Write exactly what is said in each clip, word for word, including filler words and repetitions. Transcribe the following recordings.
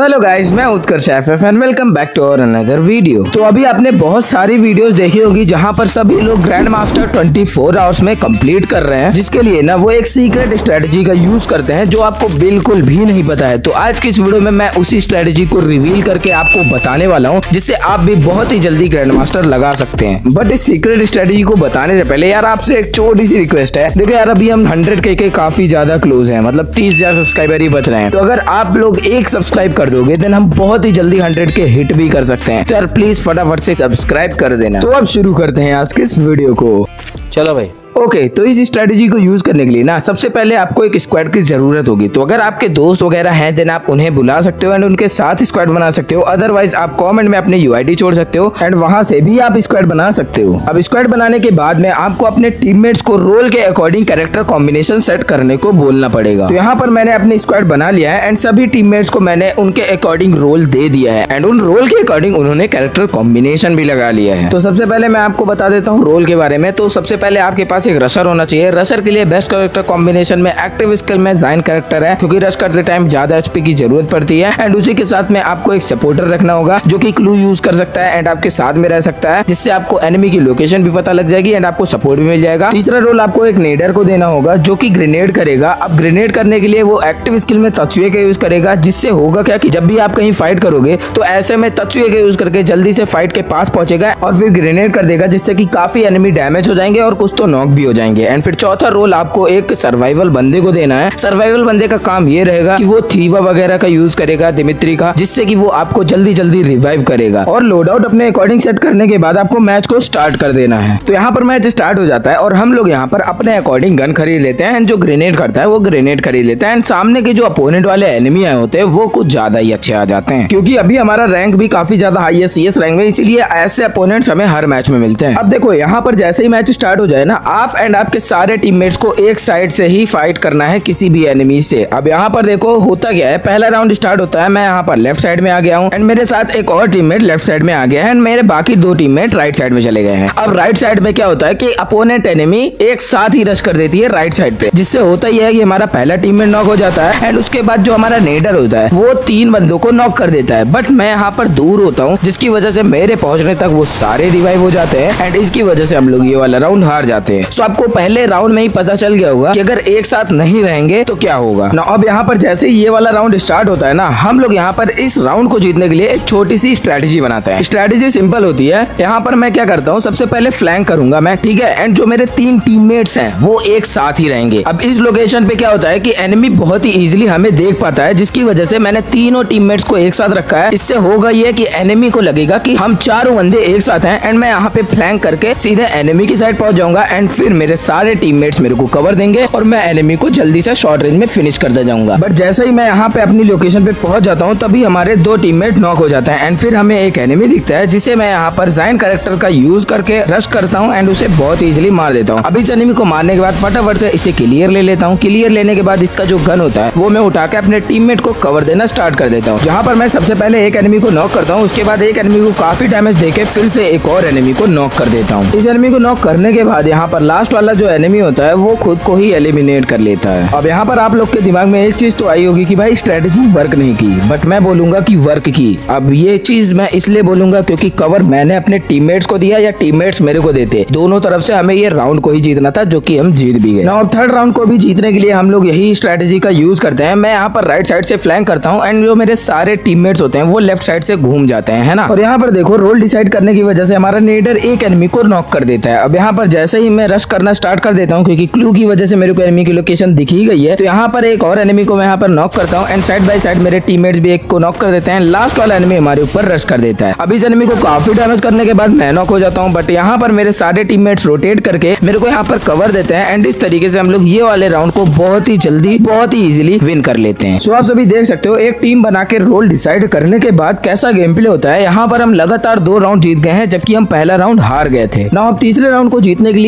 तो hello guys, मैं Utkarsh FF and welcome back to our another video. तो अभी आपने बहुत सारी वीडियोस देखी होगी जहां पर सभी लोग ग्रैंड मास्टर चौबीस आवर्स में कंप्लीट कर रहे हैं, जिसके लिए ना वो एक सीक्रेट स्ट्रेटजी का यूज करते हैं जो आपको बिल्कुल भी नहीं पता है। तो आज की इस वीडियो में मैं उसी स्ट्रेटजी को रिवील करके आपको बताने वाला हूँ, जिससे आप भी बहुत ही जल्दी ग्रैंड मास्टर लगा सकते हैं। बट इस सीक्रेट स्ट्रेटजी को बताने से पहले यार आपसे एक छोटी सी रिक्वेस्ट है। देखो यार, अभी हम हंड्रेड के के काफी ज्यादा क्लोज है, मतलब तीस हजार सब्सक्राइबर ही बच रहे हैं। तो अगर आप लोग एक सब्सक्राइब कर दोगे देन हम बहुत ही जल्दी हंड्रेड के हिट भी कर सकते हैं। तो यार प्लीज फटाफट से सब्सक्राइब कर देना। तो अब शुरू करते हैं आज के इस वीडियो को। चलो भाई। ओके okay, तो इस स्ट्रेटजी को यूज करने के लिए ना सबसे पहले आपको एक स्क्वाड की जरूरत होगी। तो अगर आपके दोस्त वगैरह हैं देन आप उन्हें बुला सकते हो एंड उनके साथ स्क्वाड बना सकते हो। अदरवाइज आप कमेंट में अपने यूआईडी छोड़ सकते हो एंड वहां से भी आप स्क्वाड बना सकते हो। अब स्क्वाड बनाने के बाद में आपको अपने टीममेट्स को रोल के अकॉर्डिंग कैरेक्टर कॉम्बिनेशन सेट करने को बोलना पड़ेगा। तो यहाँ पर मैंने अपनी स्क्वाड बना लिया है एंड सभी टीममेट्स को मैंने उनके अकॉर्डिंग रोल दे दिया है एंड उन रोल के अकॉर्डिंग उन्होंने कैरेक्टर कॉम्बिनेशन भी लगा लिया है। तो सबसे पहले मैं आपको बता देता हूँ रोल के बारे में। तो सबसे पहले आपके पास एक रशर होना चाहिए। रशर के लिए बेस्ट कैरेक्टर कॉम्बिनेशन में एक्टिव स्किल में जाइन कैरेक्टर है, क्योंकि रश करते टाइम ज्यादा एचपी की जरूरत पड़ती है एंड उसी के साथ में आपको एक सपोर्टर रखना होगा जो कि क्लू यूज कर सकता है एंड आपके साथ में रह सकता है, जिससे आपको एनिमी की लोकेशन भी पता लग जाएगी एंड आपको सपोर्ट भी मिल जाएगा। तीसरा रोल आपको एक नेडर को देना होगा जो कि ग्रेनेड करेगा। अब ग्रेनेड करने के लिए वो एक्टिव स्किल में तत्सुए का यूज करेगा, जिससे होगा क्या कि जब भी आप कहीं फाइट करोगे तो ऐसे में तत्सुए का यूज करके जल्दी से फाइट के पास पहुंचेगा और फिर ग्रेनेड कर देगा, जिससे कि काफी एनिमी डैमेज हो जाएंगे और कुछ तो नॉक भी हो जाएंगे। एंड फिर चौथा रोल आपको एक सर्वाइवल बंदे को देना है। सर्वाइवल बंदे का काम ये रहेगा कि वो थीवा वगैरह का यूज करेगा, दिमित्री का, जिससे कि वो आपको जल्दी जल्दी रिवाइव करेगा। और लोड आउट अपने अकॉर्डिंग सेट करने के बाद आपको मैच को स्टार्ट कर देना है। तो यहाँ पर मैच स्टार्ट हो जाता है और हम लोग यहाँ पर अपने अकॉर्डिंग गन खरीद लेते हैं। जो ग्रेनेड करता है वो ग्रेनेड खरीद लेता है एंड सामने के जो अपोनेंट वाले एनिमी आए होते हैं वो कुछ ज्यादा ही अच्छे आ जाते हैं, क्योंकि अभी हमारा रैंक भी काफी ज्यादा हाई है, सीएस रैंक में, इसीलिए ऐसे अपोनेंट्स हमें हर मैच में मिलते हैं। अब देखो यहाँ पर जैसे ही मैच स्टार्ट हो जाए ना, आप एंड आपके सारे टीममेट्स को एक साइड से ही फाइट करना है किसी भी एनिमी से। अब यहाँ पर देखो होता क्या है, पहला राउंड स्टार्ट होता है, मैं यहाँ पर लेफ्ट साइड में आ गया हूँ एंड मेरे साथ एक और टीममेट लेफ्ट साइड में आ गया है एंड मेरे बाकी दो टीममेट राइट साइड में चले गए हैं। अब राइट साइड में क्या होता है कि अपोनेंट एनिमी एक साथ ही रश कर देती है राइट साइड पे, जिससे होता ही है कि हमारा पहला टीममेट नॉक हो जाता है एंड उसके बाद जो हमारा नेडर होता है वो तीन बंदों को नॉक कर देता है। बट मैं यहाँ पर दूर होता हूँ, जिसकी वजह से मेरे पहुंचने तक वो सारे रिवाइव हो जाते हैं एंड इसकी वजह से हम लोग ये वाला राउंड हार जाते हैं। सो आपको पहले राउंड में ही पता चल गया होगा कि अगर एक साथ नहीं रहेंगे तो क्या होगा ना। अब यहाँ पर जैसे ही ये वाला राउंड स्टार्ट होता है ना, हम लोग यहाँ पर इस राउंड को जीतने के लिए एक छोटी सी स्ट्रेटजी बनाते हैं। स्ट्रेटजी सिंपल होती है। यहाँ पर मैं क्या करता हूँ, सबसे पहले फ्लैंक करूंगा मैं, ठीक है, एंड जो मेरे तीन टीममेट्स हैं वो एक साथ ही रहेंगे। अब इस लोकेशन पे क्या होता है कि एनिमी बहुत ही इजीली हमें देख पाता है, जिसकी वजह से मैंने तीनों टीममेट्स को एक साथ रखा है। इससे होगा ये कि एनिमी को लगेगा कि हम चारों बंदे एक साथ हैं एंड मैं यहाँ पे फ्लैंक करके सीधे एनिमी की साइड पहुंच जाऊंगा एंड फिर मेरे सारे टीममेट्स मेरे को कवर देंगे और मैं एनिमी को जल्दी से शॉर्ट रेंज में फिनिश करता जाऊंगा। बट जैसे ही मैं यहाँ पे अपनी लोकेशन पे पहुंच जाता हूँ तभी हमारे दो टीममेट नॉक हो जाते हैं एंड फिर हमें एक एनिमी दिखता है, जिसे मैं यहाँ पर जाइन कैरेक्टर का यूज करके रश करता हूँ एंड उसे बहुत इजीली मार देता हूँ। अब इस एनिमी को मारने के बाद फटाफट से इसे क्लियर ले लेता हूँ। क्लियर लेने के बाद इसका जो गन होता है वो मैं उठा के अपने टीममेट को कवर देना स्टार्ट कर देता हूँ। यहाँ पर मैं सबसे पहले एक एनिमी को नॉक करता हूँ, उसके बाद एक एनिमी को काफी डैमेज देके फिर से एक और एनिमी को नॉक कर देता हूँ। इस एनिमी को नॉक करने के बाद यहाँ पर लास्ट वाला जो एनिमी होता है वो खुद को ही एलिमिनेट कर लेता है। अब यहाँ पर आप लोग के दिमाग में एक चीज तो आई होगी कि भाई स्ट्रेटजी वर्क नहीं की, बट मैं बोलूंगा कि वर्क की। अब ये चीज मैं इसलिए बोलूंगा क्योंकि कवर मैंने अपने टीममेट्स को दिया या टीममेट्स मेरे को देते, दोनों तरफ से हमें ये राउंड को ही जीतना था, जो कि हम जीत भी गए। अब थर्ड राउंड को भी जीतने के लिए हम लोग यही स्ट्रेटजी का यूज करते हैं। मैं यहाँ पर राइट साइड से फ्लैंक करता हूँ एंड जो मेरे सारे टीममेट्स होते हैं वो लेफ्ट साइड से घूम जाते हैं, है ना। और यहाँ पर देखो रोल डिसाइड करने की वजह से हमारा नेडर एक एनिमी को नॉक कर देता है। अब यहाँ पर जैसे ही मैं रश करना स्टार्ट कर देता हूँ, क्योंकि क्लू की वजह से मेरे को एनिमी की लोकेशन दिख ही गई है, तो यहाँ पर एक और एनिमी को मैं यहाँ पर नॉक करता हूँ एंड साइड बाय साइड मेरे टीममेट्स भी एक को नॉक कर देते हैं। लास्ट वाला एनिमी हमारे ऊपर रश कर देता है। अब इस एनिमी को काफी डैमेज करने के बाद मैं नॉक हो जाता हूँ, बट यहाँ पर मेरे सारे टीममेट्स रोटेट करके मेरे को यहाँ पर कवर देते हैं एंड इस तरीके से हम लोग ये वाले राउंड को बहुत ही जल्दी बहुत ही इजीली विन कर लेते हैं। सो आप सभी देख सकते हो एक टीम बना के रोल डिसाइड करने के बाद कैसा गेम प्ले होता है। यहाँ पर हम लगातार दो राउंड जीत गए हैं, जबकि हम पहला राउंड हार गए थे ना। अब तीसरे राउंड को जीतने के लिए जो हमारा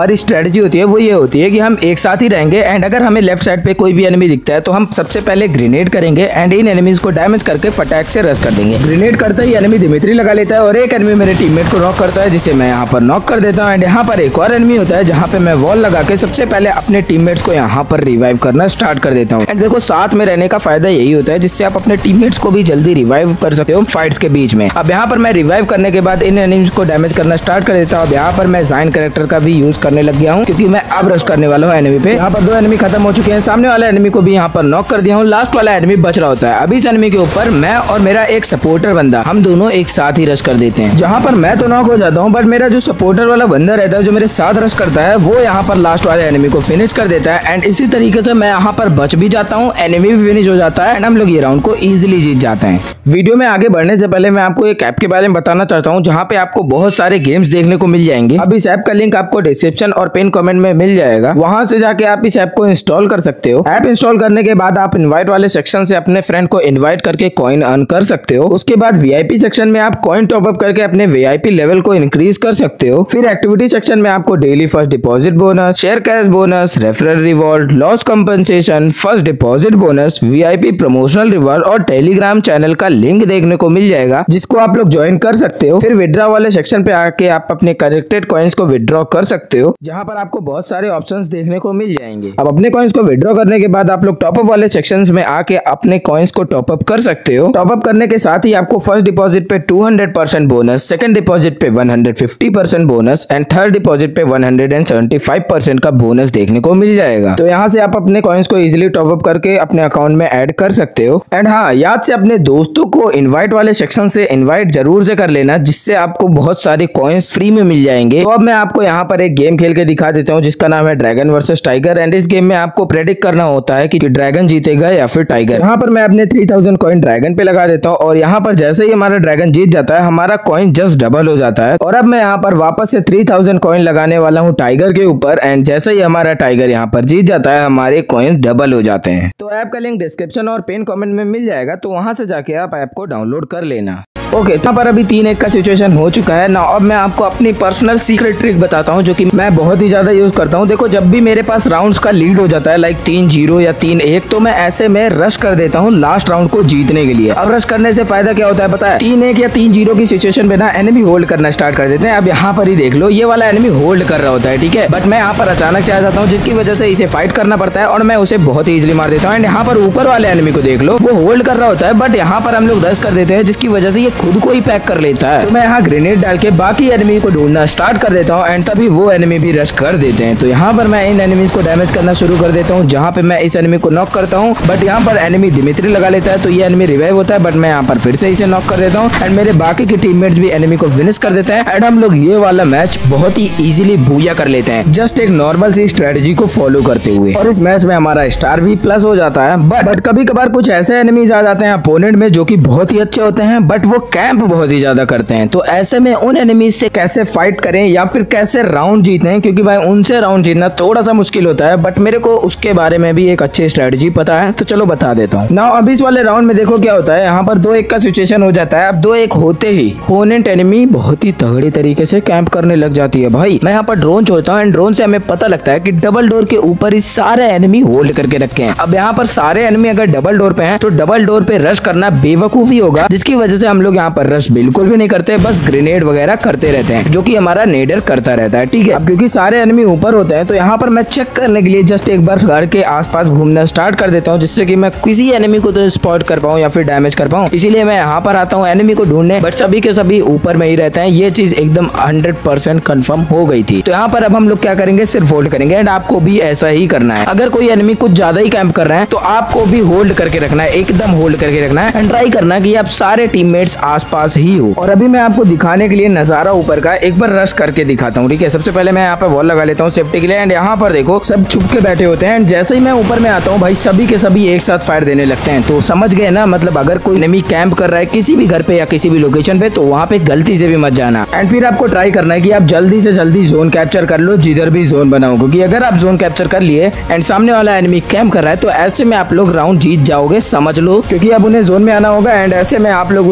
हमारी स्ट्रेटजी होती है वो ये होती है कि हम एक साथ ही रहेंगे एंड अगर हमें लेफ्ट साइड पे कोई भी एनिमी दिखता है तो हम सबसे पहले ग्रेनेड करेंगे एंड इन एनिमीज को डैमेज करके फटाक से रश कर देंगे। ग्रेनेड करते ही एनिमी दिमित्री लगा लेता है और एक एनिमी मेरे टीममेट को नॉक करता है जिसे मैं यहाँ पर नॉक कर देता हूँ। एंड यहाँ पर एक और एनिमी होता है जहाँ पे मैं वॉल लगा के सबसे पहले अपने टीममेट्स को यहाँ पर रिवाइव करना स्टार्ट कर देता हूँ। एंड देखो साथ में रहने का फायदा यही होता है जिससे आप अपने टीममेट्स को भी जल्दी रिवाइव कर सकते हो फाइट्स के बीच में। अब यहाँ पर मैं रिवाइव करने के बाद इन एनिमीज को डैमेज करना स्टार्ट कर देता हूँ। अब यहाँ पर मैं ज़ाइन कैरेक्टर का भी यूज करने लग गया हूँ क्योंकि मैं अब रश करने वाला हूँ एनिमी पे। यहाँ पर दो एनिमी खत्म हो चुके हैं, सामने वाला एनिमी को भी यहाँ पर नॉक कर दिया हूँ, लास्ट वाला एनिमी बच रहा होता है। अभी इस एनिमी के ऊपर मैं और मेरा एक सपोर्टर बंदा हम दोनों एक साथ ही रश कर देते हैं। जहाँ पर मैं तो नॉक हो जाता हूँ बट मेरा जो सपोर्टर वाला बंदा रहता है जो मेरे साथ रश करता है वो यहाँ पर लास्ट वाले एनिमी को फिनिश कर देता है। एंड इसी तरीके से मैं यहाँ पर बच भी जाता हूँ, एनिमी भी फिनिश हो जाता है एंड हम लोग ये राउंड को इजीली जीत जाते हैं। वीडियो में आगे बढ़ने से पहले मैं आपको एक ऐप के बारे में बताना चाहता हूँ जहाँ पे आपको बहुत सारे गेम्स देखने को मिल जाएंगे। अब इस ऐप का लिंक आपको डिस्क्रिप्शन और पिन कमेंट में मिल जाएगा, वहां से जाके आप इस ऐप को इंस्टॉल कर सकते हो। ऐप इंस्टॉल करने के बाद आप इनवाइट वाले सेक्शन से अपने फ्रेंड को इनवाइट करके कॉइन अर्न कर सकते हो। उसके बाद वीआईपी सेक्शन में आप कॉइन टॉप अप करके अपने वीआईपी लेवल को इंक्रीज कर सकते हो। फिर एक्टिविटी सेक्शन में आपको daily first deposit bonus, share cash bonus, referral reward, loss compensation, first deposit bonus, VIP promotional reward और टेलीग्राम चैनल का लिंक देखने को मिल जाएगा जिसको आप लोग ज्वाइन कर सकते हो। फिर विड्रॉ वाले सेक्शन पे आके आप अपने कलेक्टेड कॉइन्स को विड्रॉ कर सकते हो जहां पर आपको बहुत सारे ऑप्शंस देखने को मिल जाएंगे। अब अपने कॉइन्स को विड्रॉ करने के बाद आप लोग टॉपअप वाले सेक्शंस में आके अपने कॉइन्स को टॉपअप कर सकते हो। टॉपअप करने के साथ ही आपको फर्स्ट डिपॉजिट पे two hundred percent bonus, second deposit पे one hundred fifty percent bonus and third deposit पे one hundred seventy five percent का बोनस देखने को मिल जाएगा। तो यहाँ से आप अपने कॉइन्स को इजीली टॉपअप करके अपने अकाउंट में ऐड कर सकते हो। एंड हाँ, याद से अपने दोस्तों को इनवाइट वाले सेक्शन से इनवाइट जरूर से कर लेना जिससे आपको बहुत सारे कॉइन्स फ्री में मिल जाएंगे। तो अब मैं आपको यहाँ पर एक गेम खेल के दिखा देता हूँ जिसका नाम है ड्रैगन वर्सेस टाइगर। एंड इस गेम में आपको प्रेडिक्ट करना होता है कि ड्रैगन जीतेगा या फिर टाइगर। यहाँ पर मैं अपने थ्री थाउजेंड कॉइन ड्रैगन पे लगा देता हूँ और यहाँ पर जैसे ही हमारा ड्रैगन जीत जाता है हमारा कॉइन जस्ट डबल हो जाता है। और अब मैं यहाँ पर वापस से थ्री थाउजेंड कॉइन लगाने वाला हूँ टाइगर के ऊपर एंड जैसे ही हमारा टाइगर यहाँ पर जीत जाता है हमारे कॉइन डबल हो जाते हैं। तो ऐप का लिंक डिस्क्रिप्शन और पिन कमेंट में मिल जाएगा, तो वहां से जाके आप ऐप को डाउनलोड कर लेना। ओके okay, तो पर अभी तीन एक का सिचुएशन हो चुका है ना। अब मैं आपको अपनी पर्सनल सीक्रेट ट्रिक बताता हूँ जो कि मैं बहुत ही ज्यादा यूज करता हूँ। देखो जब भी मेरे पास राउंड्स का लीड हो जाता है लाइक तीन जीरो या तीन एक तो मैं ऐसे में रश कर देता हूँ लास्ट राउंड को जीतने के लिए। अब रश करने से फायदा क्या होता है पता है, तीन एक या तीन जीरो की सिचुएशन पे ना एनिमी होल्ड करना स्टार्ट कर देते हैं। अब यहाँ पर ही देख लो ये वाला एनिमी होल्ड कर रहा होता है, ठीक है, बट मैं यहाँ पर अचानक से आ जाता हूँ जिसकी वजह से इसे फाइट करना पड़ता है और मैं उसे बहुत ही इजिली मार देता हूँ। एंड यहाँ पर ऊपर वाले एनिमी को देख लो, वो होल्ड कर रहा होता है बट यहाँ पर हम लोग रश कर देते हैं जिसकी वजह से ये खुद को ही पैक कर लेता है। तो मैं यहाँ ग्रेनेड डाल के बाकी एनिमी को ढूंढना स्टार्ट कर देता हूँ एंड तभी वो एनिमी भी रश कर देते हैं। तो यहाँ पर मैं इन एनिमीज को डैमेज करना शुरू कर देता हूँ जहाँ पे मैं इस एनिमी को नॉक करता हूँ बट यहाँ पर एनिमी दिमित्री लगा लेता है तो ये एनिमी रिवाइव होता है बट मैं यहाँ पर फिर से इसे नॉक कर देता हूँ एंड मेरे बाकी के टीममेट्स भी एनिमी को फिनिश कर देते हैं एंड हम लोग ये वाला मैच बहुत ही इजीली बूया कर लेते हैं जस्ट एक नॉर्मल सी स्ट्रेटजी को फॉलो करते हुए। और इस मैच में हमारा स्टार भी प्लस हो जाता है बट बट कभी कभार कुछ ऐसे एनिमीज आ जाते हैं अपोनेंट में जो कि बहुत ही अच्छे होते हैं बट वो कैंप बहुत ही ज्यादा करते हैं। तो ऐसे में उन एनिमीज से कैसे फाइट करें या फिर कैसे राउंड जीतें, क्योंकि भाई उनसे राउंड जीतना थोड़ा सा मुश्किल होता है बट मेरे को उसके बारे में भी एक अच्छी स्ट्रेटजी पता है, तो चलो बता देता हूँ ना। अभी इस वाले राउंड में देखो क्या होता है, यहाँ पर दो एक का सिचुएशन हो जाता है। अब दो एक होते ही अपोनेंट एनिमी बहुत ही तगड़े तरीके से कैंप करने लग जाती है। भाई मैं यहाँ पर ड्रोन छोड़ता हूँ एंड ड्रोन से हमें पता लगता है कि डबल डोर के ऊपर ही सारे एनिमी होल्ड करके रखे हैं। अब यहाँ पर सारे एनिमी अगर डबल डोर पे हैं तो डबल डोर पे रश करना बेवकूफी होगा, जिसकी वजह से हम लोग यहाँ पर रश बिल्कुल भी नहीं करते, बस ग्रेनेड वगैरह करते रहते हैं जो कि हमारा नेडर करता रहता है, ठीक है। अब क्योंकि सारे एनिमी ऊपर होते हैं तो यहाँ पर मैं चेक करने के लिए जस्ट एक बार घर के आसपास घूमना स्टार्ट कर देता हूँ जिससे कि मैं किसी एनिमी को तो स्पॉट कर पाऊँ या फिर डैमेज कर पाऊँ। इसीलिए मैं यहाँ पर आता हूँ एनिमी को ढूंढने, बट सभी के सभी ऊपर में ही रहते हैं। ये चीज एकदम हंड्रेड परसेंट कन्फर्म हो गई थी। तो यहाँ पर अब हम लोग क्या करेंगे, सिर्फ होल्ड करेंगे एंड आपको भी ऐसा ही करना है। अगर कोई एनिमी कुछ ज्यादा ही कैंप कर रहे हैं तो आपको भी होल्ड करके रखना है, एकदम होल्ड करके रखना है एंड ट्राई करना कि आप सारे टीममेट्स आसपास ही हो। और अभी मैं आपको दिखाने के लिए नजारा ऊपर का एक बार रश करके दिखाता हूँ, ठीक है। सबसे पहले मैं यहाँ पे वॉल लगा लेता हूँ सेफ्टी के लिए एंड यहाँ पर देखो सब छुप के बैठे होते हैं एंड जैसे ही मैं ऊपर में आता हूँ भाई सभी के सभी एक साथ फायर देने लगते हैं। तो समझ गए ना, मतलब अगर कोई एनिमी कैंप कर रहा है किसी भी घर पे या किसी भी लोकेशन पे तो वहाँ पे गलती से भी मत जाना एंड फिर आपको ट्राई करना है कि आप जल्दी से जल्दी जोन कैप्चर कर लो जिधर भी जोन बनाओ, क्योंकि अगर आप जोन कैप्चर कर लिए एंड सामने वाला एनिमी कैंप कर रहा है तो ऐसे में आप लोग राउंड जीत जाओगे, समझ लो, क्योंकि अब उन्हें जोन में आना होगा एंड ऐसे में आप लोग उसे फायर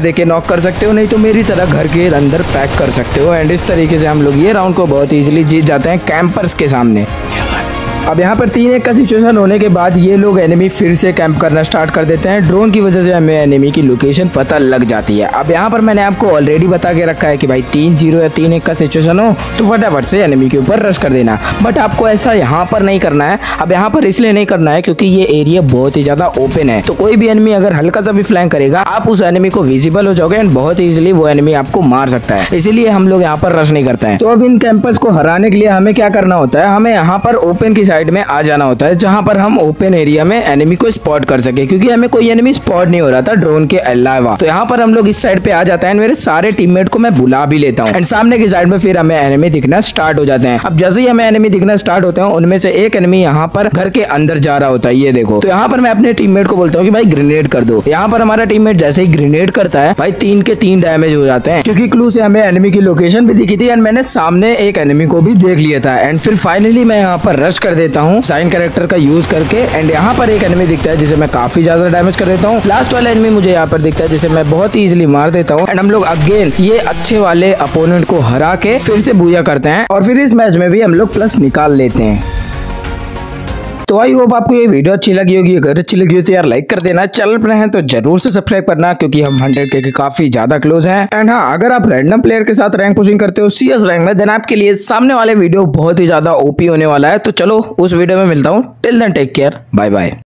देके नॉक कर सकते हो, नहीं तो मेरी तरह घर के अंदर पैक कर सकते हो। एंड इस तरीके से हम लोग ये राउंड को बहुत इजीली जीत जाते हैं कैंपर्स के सामने। अब यहाँ पर तीन एक का सिचुएशन होने के बाद ये लोग एनिमी फिर से कैंप करना स्टार्ट कर देते हैं। ड्रोन की वजह से हमें एनिमी की लोकेशन पता लग जाती है। अब यहाँ पर मैंने आपको ऑलरेडी बता के रखा है कि भाई तीन जीरो या तीन एक का सिचुएशन हो तो फटाफट से एनिमी के ऊपर रश कर देना। बट आपको ऐसा यहाँ पर नहीं करना है। अब यहाँ पर इसलिए नहीं करना है क्योंकि ये एरिया बहुत ही ज्यादा ओपन है, तो कोई भी एनिमी अगर हल्का सा भी फ्लैंक करेगा आप उस एनिमी को विजिबल हो जाओगे एंड बहुत इजिली वो एनिमी आपको मार सकता है। इसीलिए हम लोग यहाँ पर रश नहीं करते हैं। तो अब इन कैंपर्स को हराने के लिए हमें क्या करना होता है, हमें यहाँ पर ओपन की साइड में आ जाना होता है जहां पर हम ओपन एरिया में एनिमी को स्पॉट कर सके, क्योंकि हमें कोई एनिमी स्पॉट नहीं हो रहा था ड्रोन के अलावा। तो यहाँ पर हम लोग इस साइड पे आ जाते हैं। मेरे सारे टीममेट को मैं बुला भी लेता हूँ एंड सामने की साइड में फिर हमें एनिमी दिखना स्टार्ट हो जाते हैं। अब जैसे ही हमें एनिमी दिखना स्टार्ट होते हैं उनमें से एक एनिमी यहाँ पर घर के अंदर जा रहा होता है, ये देखो। तो यहाँ पर मैं अपने टीममेट को बोलता हूँ कि भाई ग्रेनेड कर दो। यहाँ पर हमारा टीममेट जैसे ही ग्रेनेड करता है भाई तीन के तीन डैमेज हो जाते हैं, क्योंकि क्लू से हमें एनिमी की लोकेशन भी दिखी थी एंड मैंने सामने एक एनिमी को भी देख लिया था। एंड फिर फाइनली मैं यहाँ पर रश कर देता हूँ साइन कैरेक्टर का यूज करके। एंड यहाँ पर एक एनिमी दिखता है जिसे मैं काफी ज्यादा डैमेज कर देता हूँ। लास्ट वाला एनिमी मुझे यहाँ पर दिखता है जिसे मैं बहुत ही इजीली मार देता हूँ। एंड हम लोग अगेन ये अच्छे वाले अपोनेंट को हरा के फिर से बूया करते हैं और फिर इस मैच में भी हम लोग प्लस निकाल लेते हैं। तो आई होप आपको ये वीडियो अच्छी लगी होगी। अगर अच्छी लगी हो तो यार लाइक कर देना। चैनल पर हैं तो जरूर से सब्सक्राइब करना, क्योंकि हम हंड्रेड के, के काफी ज्यादा क्लोज हैं। एंड हाँ, अगर आप रैंडम प्लेयर के साथ रैंक पुशिंग करते हो सीएस रैंक में, देन आपके लिए सामने वाले वीडियो बहुत ही ज्यादा ओपी होने वाला है। तो चलो उस वीडियो में मिलता हूँ। Till then take care, bye bye.